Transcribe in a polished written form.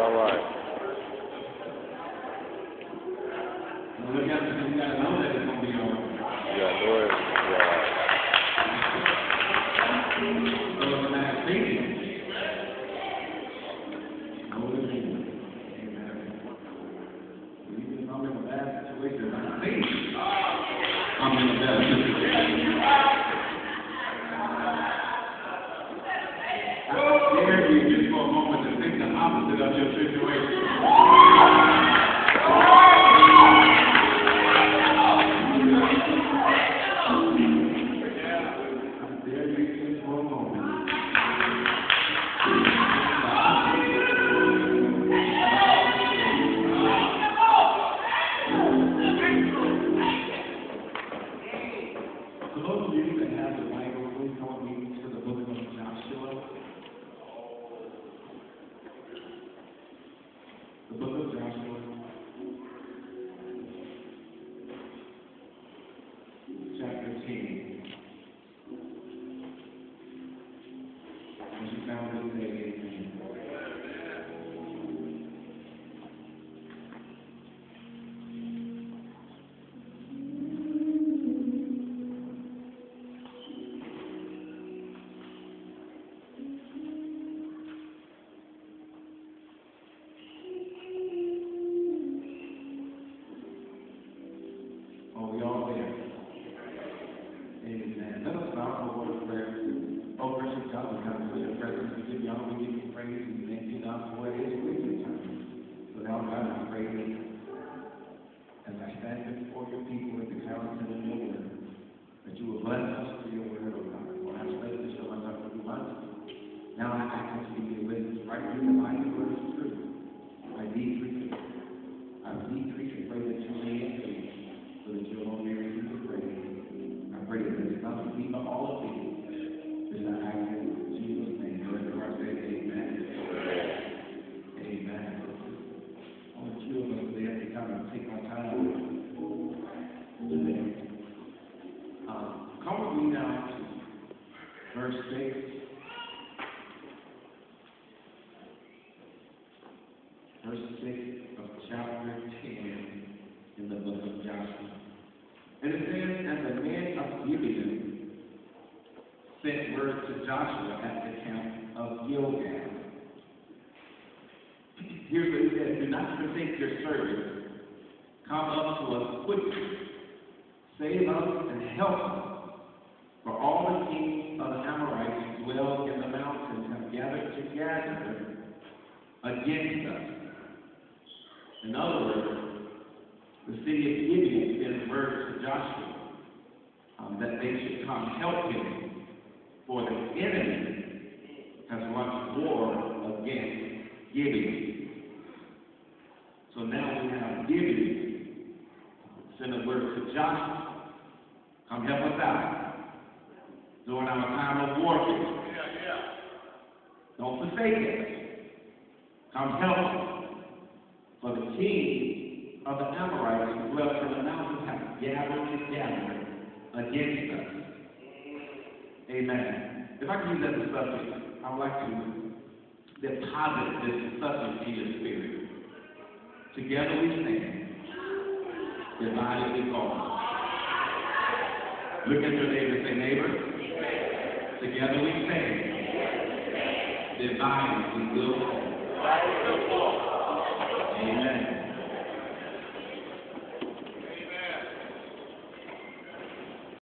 all right. Look out, because you gotta know that it's gonna be all right. You got to know it. It's all right. So it's a matter of faith. Know what it means. Amen. Even if I'm in a bad situation, I think I'm in a bad situation. I dare you just for a moment to think the opposite of your situation. The book of Joshua, chapter 10. As you found it, say amen. Oh, we all there. Amen. Let us bow for a word of prayer. Oh, gracious God, we come to your presence. We give you honor, we give you praise, and thank you, God, for what it is with your time. So now, God, I pray that as I stand before your people and declare unto them your word, that you will bless us through your word, oh God. For I pray that you will not be mindful. Now I ask that you be with us right here in my word of truth. I decrease and pray that you may increase, so that you alone may receive the praise. I pray that it's not to be but all of you. This I ask in Jesus' name. Let everyone say amen. Amen. I want you to there to kind of take my time today. Come with me now to verse 6. Verse 6 of chapter 10 in the book of Joshua. And it says, and the men of Gibeon sent word to Joshua at the camp of Gilgal. Here's what it says: do not forsake your service. Come up to us quickly. Save us and help us. For all the kings of the Amorites who dwell in the mountains have gathered together against us. In other words, the city of Gibeon sends word to Joshua that they should come help him, for the enemy has launched war against Gibeon. So now we have Gibeon send a word to Joshua, come help us out during our time of warfare. Don't forsake us. Come help us. For the king of the Amorites who dwell in the mountains have gathered together against us. Amen. If I can use that as a subject, I would like to deposit this subject in your spirit. Together we stand, divided we fall. Look at your neighbor and say, neighbor, together we stand, divided we will fall. Amen.